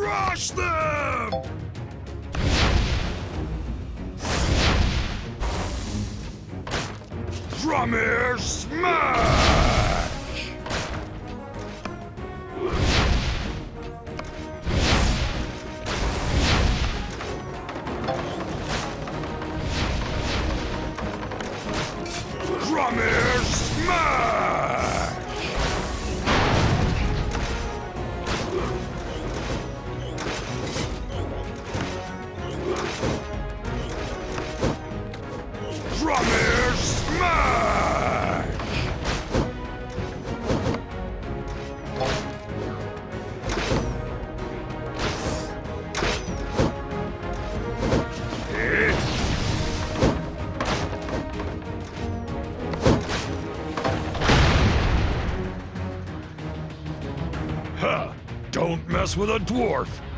Crush them! Drummer smash! Drummer smash! Drummer smash! Ha! Don't mess with a dwarf!